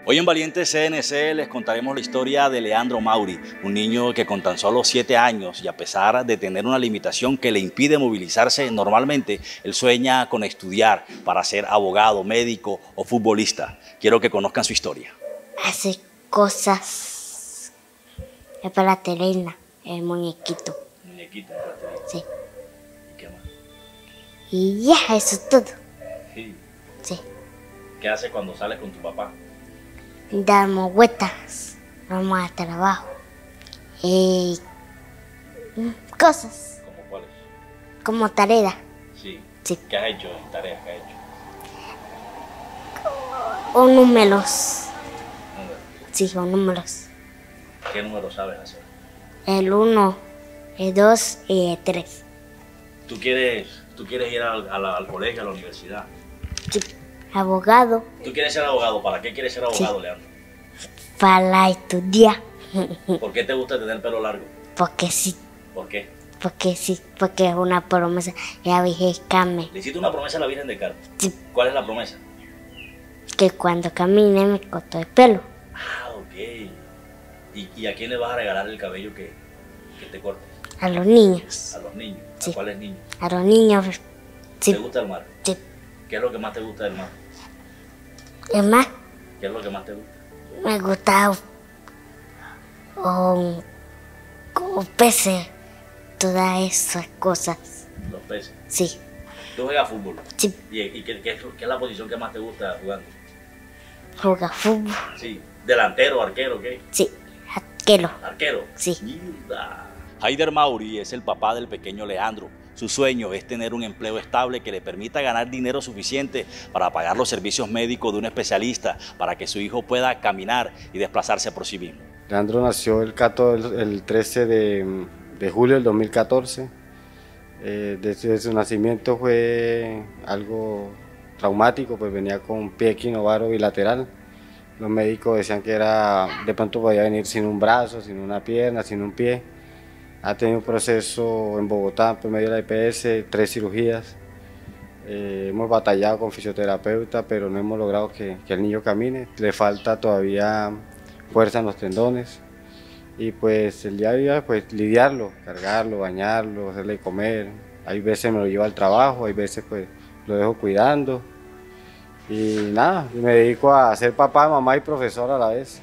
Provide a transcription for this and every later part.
Hoy en Valiente CNC les contaremos la historia de Leandro Mauri, un niño que con tan solo 7 años y a pesar de tener una limitación que le impide movilizarse normalmente, él sueña con estudiar para ser abogado, médico o futbolista. Quiero que conozcan su historia. Hace cosas de plastilina, el muñequito. Muñequito de plastilina. Sí. ¿Y qué más? Y ya, eso es todo. Sí. Sí. ¿Qué haces cuando sales con tu papá? Damos vueltas, vamos al trabajo. Y cosas, ¿Cómo cuáles? como tarea. Sí. Sí. ¿Qué has hecho en tareas que has hecho? O números. Números. Sí, o números. ¿Qué número sabes hacer? El 1, el 2 y el 3. ¿Tú quieres ir al colegio, a la universidad? Sí. Abogado ¿Tú quieres ser abogado? ¿Para qué quieres ser abogado, Leandro? para estudiar. ¿Por qué te gusta tener pelo largo? Porque sí, ¿Por qué? porque es una promesa. La Virgen Carmen, Le hiciste una promesa a la Virgen de Carmen. sí, ¿Cuál es la promesa? que cuando camine me corto el pelo. Ah, ok. ¿Y a quién le vas a regalar el cabello que te cortes? A los niños. A los niños. Sí. ¿A cuáles niños? A los niños, sí, ¿Te gusta el mar? sí. ¿Qué es lo que más te gusta del mar? Es más, ¿Qué es lo que más te gusta? me gusta como peces, todas esas cosas. Los peces. Sí, ¿Tú juegas fútbol? sí, ¿Y qué es la posición que más te gusta jugando? juega fútbol, Sí. ¿Delantero, arquero, qué? sí, arquero, Arquero. sí. Mierda. Haider Mauri es el papá del pequeño Leandro. Su sueño es tener un empleo estable que le permita ganar dinero suficiente para pagar los servicios médicos de un especialista para que su hijo pueda caminar y desplazarse por sí mismo. Leandro nació el 13 de julio del 2014. Desde su nacimiento fue algo traumático, pues venía con un pie equinovaro bilateral. Los médicos decían que de pronto podía venir sin un brazo, sin una pierna, sin un pie. Ha tenido un proceso en Bogotá por medio de la EPS, 3 cirugías. Hemos batallado con fisioterapeuta, pero no hemos logrado que el niño camine. Le falta todavía fuerza en los tendones. Y pues el día a día, pues lidiarlo, cargarlo, bañarlo, hacerle comer. Hay veces me lo llevo al trabajo, hay veces pues lo dejo cuidando. Y nada, me dedico a ser papá, mamá y profesor a la vez.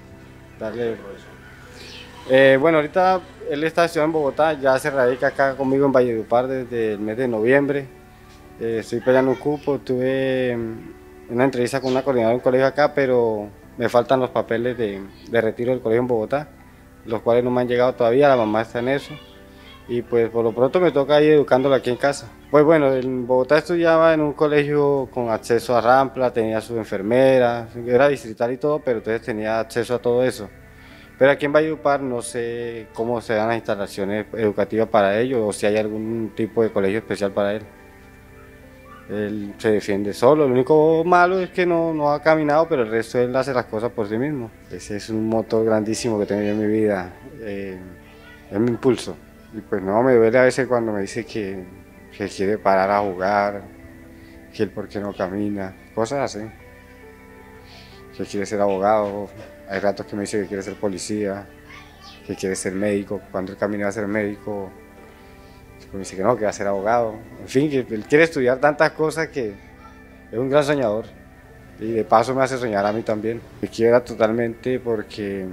Bueno, ahorita él está estudiando en Bogotá, ya se radica acá conmigo en Valledupar desde el mes de noviembre. Estoy peleando un cupo, tuve una entrevista con una coordinadora de un colegio acá, pero me faltan los papeles de retiro del colegio en Bogotá, los cuales no me han llegado todavía, la mamá está en eso. Y pues por lo pronto me toca ir educándolo aquí en casa. Pues bueno, en Bogotá estudiaba en un colegio con acceso a rampla, tenía su enfermera, era distrital y todo, pero entonces tenía acceso a todo eso. Pero aquí en Valledupar no sé cómo se dan las instalaciones educativas para ellos o si hay algún tipo de colegio especial para él. Él se defiende solo, lo único malo es que no ha caminado, pero el resto él hace las cosas por sí mismo. Ese es un motor grandísimo que tengo yo en mi vida, es mi impulso. Y pues no, me duele a veces cuando me dice que quiere parar a jugar, que él por qué no camina, cosas así. Que quiere ser abogado, hay ratos que me dice que quiere ser policía, que quiere ser médico, cuando él camina a ser médico, me dice que no, que va a ser abogado. En fin, que él quiere estudiar tantas cosas que es un gran soñador. Y de paso me hace soñar a mí también. Me quiera totalmente porque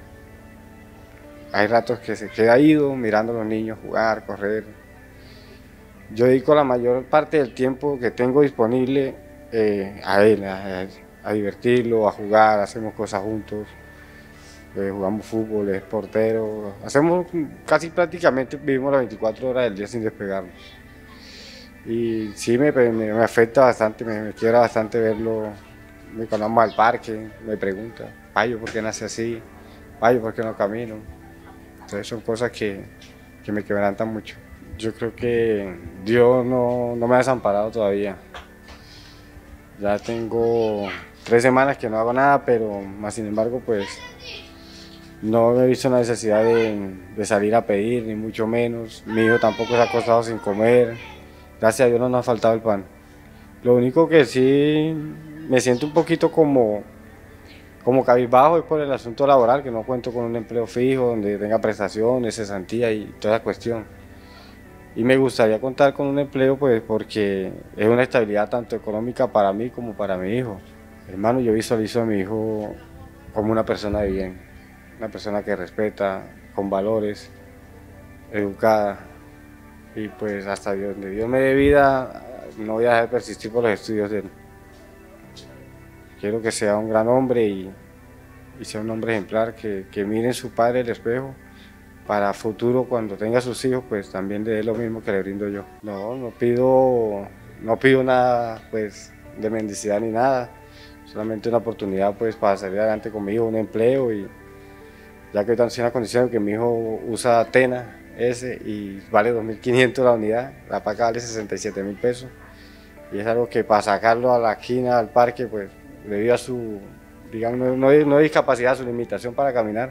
hay ratos que se queda ido mirando a los niños jugar, correr. Yo dedico la mayor parte del tiempo que tengo disponible a él, a divertirlo, a jugar, hacemos cosas juntos. Jugamos fútbol, es portero, hacemos casi prácticamente, vivimos las 24 horas del día sin despegarnos. Y sí me afecta bastante, me quiebra bastante verlo. Cuando vamos al parque me pregunta, Payo, ¿por qué nace así? Payo, ¿por qué no camino? Entonces son cosas que me quebrantan mucho. Yo creo que Dios no me ha desamparado todavía. Ya tengo 3 semanas que no hago nada, pero más sin embargo pues no he visto la necesidad de salir a pedir, ni mucho menos. Mi hijo tampoco se ha acostado sin comer. Gracias a Dios no nos ha faltado el pan. Lo único que sí me siento un poquito como como cabizbajo es por el asunto laboral, que no cuento con un empleo fijo, donde tenga prestaciones, cesantía y toda esa cuestión. Y me gustaría contar con un empleo, pues, porque es una estabilidad tanto económica para mí como para mi hijo. Hermano, yo visualizo a mi hijo como una persona de bien, una persona que respeta, con valores, educada. Y pues hasta donde Dios me dé vida, no voy a dejar de persistir por los estudios de él. Quiero que sea un gran hombre y sea un hombre ejemplar, que mire en su padre el espejo, para futuro cuando tenga sus hijos, pues también le dé lo mismo que le brindo yo. No pido nada pues de mendicidad ni nada, solamente una oportunidad pues para salir adelante con mi hijo, un empleo, y ya que ahorita estoy en la condición de que mi hijo usa Tena ese y vale 2.500 la unidad, la paca vale 67.000 pesos, y es algo que para sacarlo a la esquina, al parque, pues debido a su, digamos, no discapacidad, su limitación para caminar,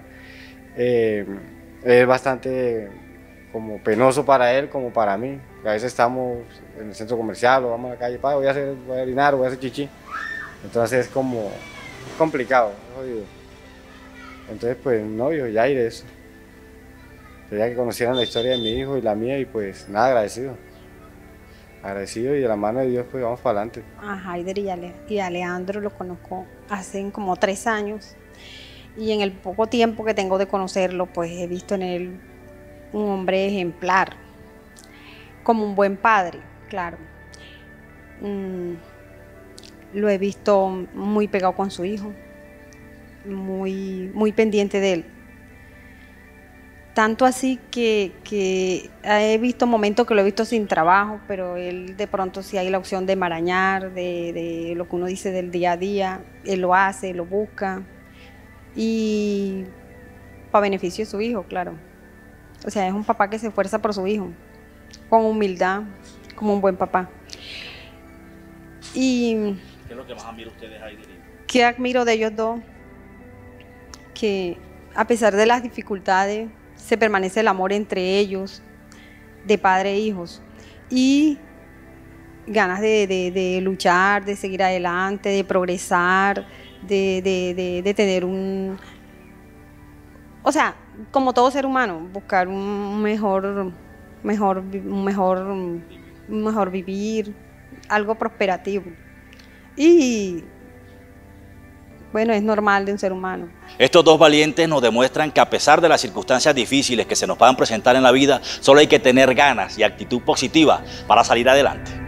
es bastante como penoso para él como para mí. A veces estamos en el centro comercial o vamos a la calle, voy a orinar, voy a hacer chichi, entonces es como complicado, jodido. Entonces pues no, yo ya iré eso. Quería que conocieran la historia de mi hijo y la mía, y pues nada, agradecido y de la mano de Dios pues vamos para adelante. A Haider y a Leandro lo conozco hace como 3 años, y en el poco tiempo que tengo de conocerlo pues he visto en él un hombre ejemplar, como un buen padre, claro. Lo he visto muy pegado con su hijo, muy pendiente de él. Tanto así que he visto momentos que lo he visto sin trabajo, pero él de pronto, si hay la opción de marañar, de lo que uno dice del día a día, él lo hace, lo busca, y para beneficio de su hijo, claro. O sea, es un papá que se esfuerza por su hijo, con humildad, como un buen papá. Y ¿qué es lo que más admira ustedes ahí? ¿Qué admiro de ellos dos? Que a pesar de las dificultades, se permanece el amor entre ellos, de padre e hijos, y ganas de luchar, de seguir adelante, de progresar, de tener o sea, como todo ser humano, buscar un mejor vivir, algo prosperativo. Y bueno, es normal de un ser humano. Estos dos valientes nos demuestran que a pesar de las circunstancias difíciles que se nos puedan presentar en la vida, solo hay que tener ganas y actitud positiva para salir adelante.